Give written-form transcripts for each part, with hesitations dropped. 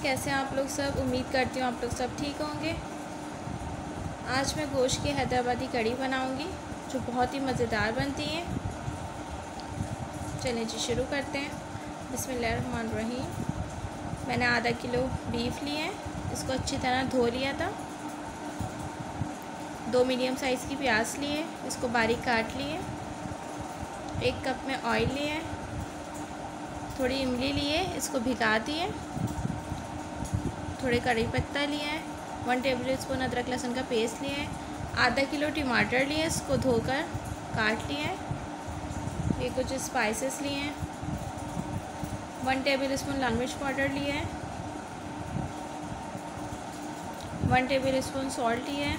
कैसे हैं आप लोग सब। उम्मीद करती हूँ आप लोग सब ठीक होंगे। आज मैं गोश्त की हैदराबादी कड़ी बनाऊंगी जो बहुत ही मज़ेदार बनती है। चलें जी शुरू करते हैं। बिस्मिल्लाहिर्रहमानिर्रहीम। मैंने आधा किलो बीफ लिए हैं, इसको अच्छी तरह धो लिया था। 2 मीडियम साइज़ की प्याज लिए, इसको बारीक काट लिए। 1 कप में ऑयल लिए, थोड़ी इमली लिए, इसको भिगा दिए। थोड़े कड़ी पत्ता लिए हैं, 1 टेबल स्पून अदरक लहसुन का पेस्ट लिए, आधा किलो टमाटर लिए, इसको धोकर काट लिए। ये कुछ स्पाइसेस लिए हैं, 1 टेबल स्पून लाल मिर्च पाउडर लिए, 1 टेबल स्पून सॉल्ट लिए,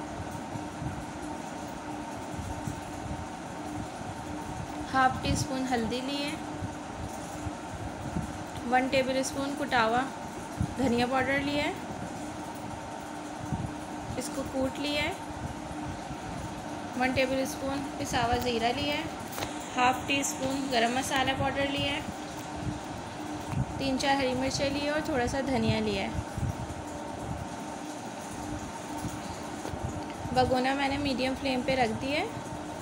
हाफ टी स्पून हल्दी लिए, 1 टेबल स्पून कुटा हुआ धनिया पाउडर लिया है, इसको कूट लिया है। 1 टेबल स्पून पिसा हुआ ज़ीरा लिया है, हाफ टी स्पून गरम मसाला पाउडर लिया है, 3-4 हरी मिर्चें लिए और थोड़ा सा धनिया लिया है। भगोना मैंने मीडियम फ्लेम पे रख दिया है।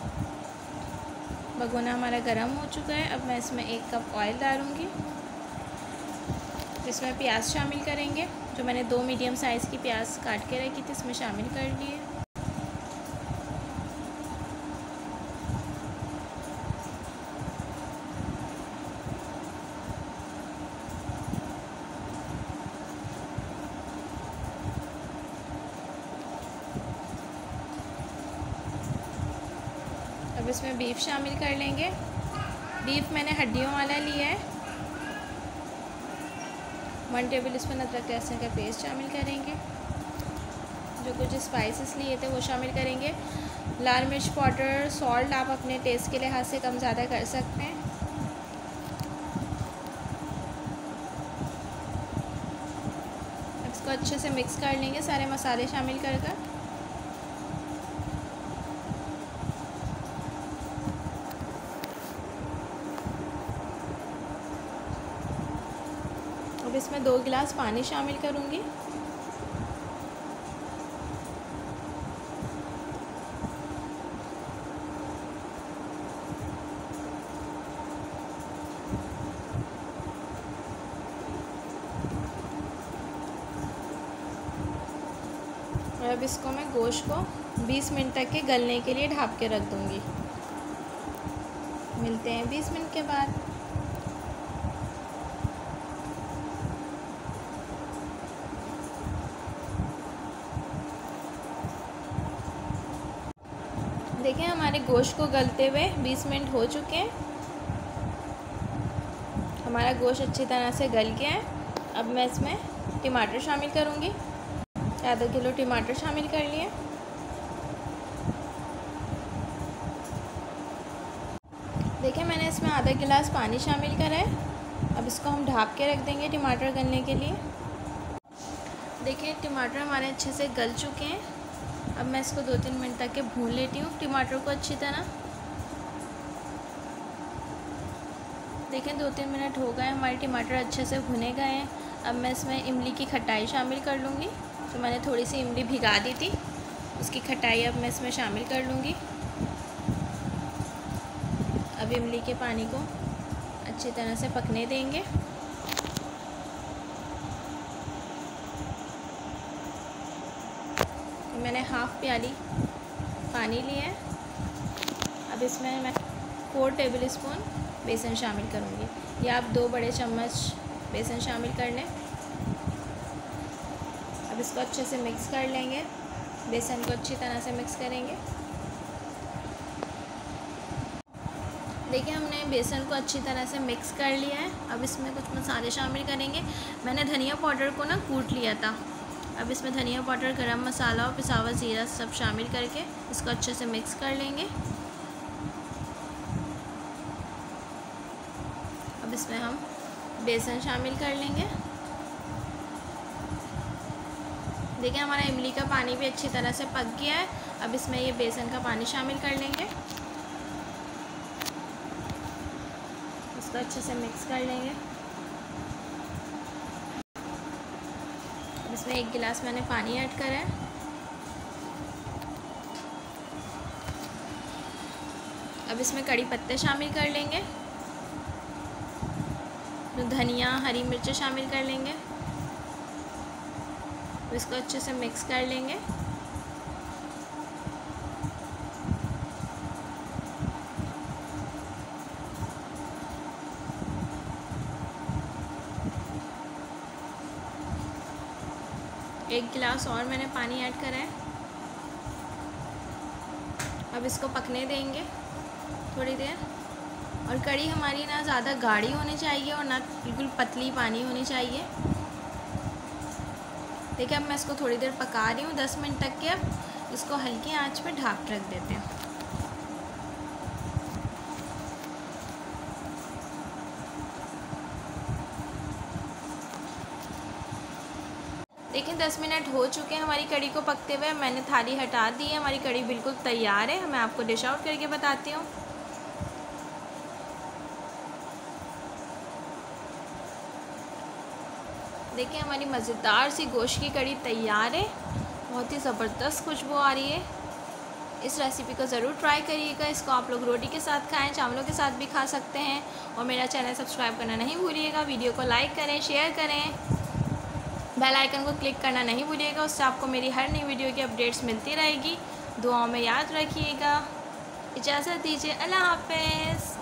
भगोना हमारा गर्म हो चुका है। अब मैं इसमें 1 कप ऑयल डालूँगी। इसमें प्याज शामिल करेंगे, जो मैंने 2 मीडियम साइज़ की प्याज काट के रखी थी, इसमें शामिल कर लिए। अब इसमें बीफ शामिल कर लेंगे। बीफ मैंने हड्डियों वाला लिया है। 1 टेबल स्पून अदरक लहसुन का पेस्ट शामिल करेंगे। जो कुछ स्पाइसेस लिए थे वो शामिल करेंगे। लाल मिर्च पाउडर, सॉल्ट आप अपने टेस्ट के लिहाज से कम ज़्यादा कर सकते हैं। इसको अच्छे से मिक्स कर लेंगे सारे मसाले शामिल कर। अब इसमें 2 गिलास पानी शामिल करूँगी। और अब इसको मैं गोश्त को 20 मिनट तक के गलने के लिए ढक के रख दूँगी। मिलते हैं 20 मिनट के बाद। देखिए हमारे गोश्त को गलते हुए 20 मिनट हो चुके हैं। हमारा गोश्त अच्छी तरह से गल गया है। अब मैं इसमें टमाटर शामिल करूँगी। आधा किलो टमाटर शामिल कर लिए। देखिए मैंने इसमें आधा गिलास पानी शामिल करा है। अब इसको हम ढक के रख देंगे टमाटर गलने के लिए। देखिए टमाटर हमारे अच्छे से गल चुके हैं। अब मैं इसको 2-3 मिनट तक के भून लेती हूँ टमाटर को अच्छी तरह। देखें 2-3 मिनट हो गए, हमारे टमाटर अच्छे से भुने गए हैं। अब मैं इसमें इमली की खटाई शामिल कर लूँगी। तो मैंने थोड़ी सी इमली भिगा दी थी, उसकी खटाई अब मैं इसमें शामिल कर लूँगी। अब इमली के पानी को अच्छी तरह से पकने देंगे। मैंने हाफ़ प्याली पानी लिया है। अब इसमें मैं 4 टेबल स्पून बेसन शामिल करूँगी, या आप 2 बड़े चम्मच बेसन शामिल कर लें। अब इसको अच्छे से मिक्स कर लेंगे। बेसन को अच्छी तरह से मिक्स करेंगे। देखिए हमने बेसन को अच्छी तरह से मिक्स कर लिया है। अब इसमें कुछ मसाले शामिल करेंगे। मैंने धनिया पाउडर को ना कूट लिया था। अब इसमें धनिया पाउडर, गरम मसाला और पिसा हुआ ज़ीरा सब शामिल करके इसको अच्छे से मिक्स कर लेंगे। अब इसमें हम बेसन शामिल कर लेंगे। देखिए हमारा इमली का पानी भी अच्छी तरह से पक गया है। अब इसमें ये बेसन का पानी शामिल कर लेंगे। इसको अच्छे से मिक्स कर लेंगे। इसमें 1 गिलास मैंने पानी ऐड करा है। अब इसमें कड़ी पत्ते शामिल कर लेंगे, धनिया, हरी मिर्च शामिल कर लेंगे। इसको अच्छे से मिक्स कर लेंगे। एक गिलास और मैंने पानी ऐड करा है। अब इसको पकने देंगे थोड़ी देर। और कड़ी हमारी ना ज़्यादा गाढ़ी होनी चाहिए और ना बिल्कुल पतली पानी होनी चाहिए। देखिए अब मैं इसको थोड़ी देर पका रही हूँ 10 मिनट तक के। अब इसको हल्की आंच पे ढक रख देते हैं। देखिए 10 मिनट हो चुके हैं हमारी कड़ी को पकते हुए। मैंने थाली हटा दी है, हमारी कड़ी बिल्कुल तैयार है। मैं आपको डिश आउट करके बताती हूँ। देखिए हमारी मज़ेदार सी गोश्त की कड़ी तैयार है। बहुत ही ज़बरदस्त खुशबू आ रही है। इस रेसिपी को ज़रूर ट्राई करिएगा। इसको आप लोग रोटी के साथ खाएं, चावलों के साथ भी खा सकते हैं। और मेरा चैनल सब्सक्राइब करना नहीं भूलिएगा। वीडियो को लाइक करें, शेयर करें, बेल आइकन को क्लिक करना नहीं भूलिएगा। उससे आपको मेरी हर नई वीडियो की अपडेट्स मिलती रहेगी। दुआओं में याद रखिएगा। इजाज़त दीजिए। अल्लाह हाफ़िज़।